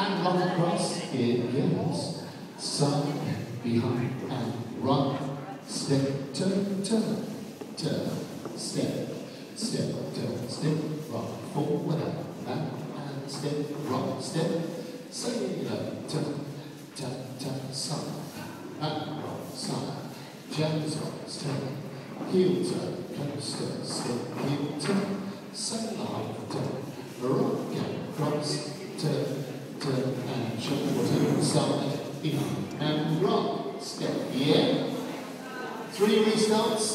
and rock across, here goes. Side, behind, and rock. Step, turn, turn, turn. Step, step, turn, step. Rock, forward, and back, and step, rock, step. Sailor, turn, turn, turn, side, back, rock, side. Jazz rock, step. Heel turn, coaster, step, heel turn. Sailor, turn. Rock and cross, turn, turn, and shoulder, side, behind, and rock, step, yeah. 3 restarts.